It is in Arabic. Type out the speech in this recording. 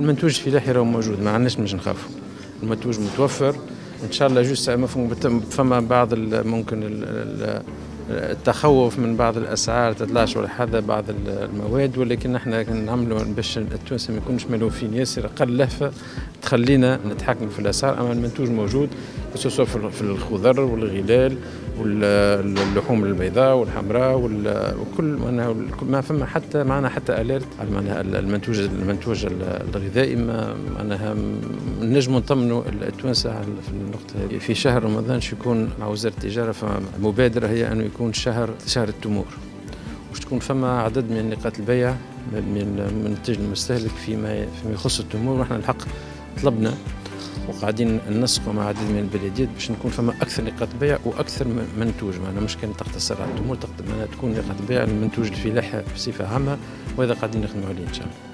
المنتوج الفلاحي راهو موجود، ما عندناش باش نخافوا. المنتوج متوفر ان شاء الله. جوست فما بعض ممكن التخوف من بعض الاسعار تطلعش ولا حذا بعض المواد، ولكن احنا نعملوا باش التوانسه ما يكونوش ملوفين ياسر، اقل لهفه تخلينا نتحكم في الاسعار. اما المنتوج موجود خصوصا في الخضر والغلال واللحوم البيضاء والحمراء وكل ما فما، حتى معنا حتى اليرت على معناها المنتوج الغذائي. معناها نجموا نطمنوا التوانسه في النقطه هذه. في شهر رمضان يكون مع وزاره التجاره فمبادره هي انه يكون شهر التمور، باش تكون فما عدد من نقاط البيع من المنتج المستهلك فيما يخص التمور. ونحن الحق طلبنا وقاعدين ننسقوا مع عدد من البلديات باش نكون فما اكثر نقاط بيع واكثر منتوج. معناها مش كان تقتصر على التمور، تكون نقاط بيع المنتوج الفلاحي بصفه عامه، وهذا قاعدين نخدموا عليه ان شاء الله.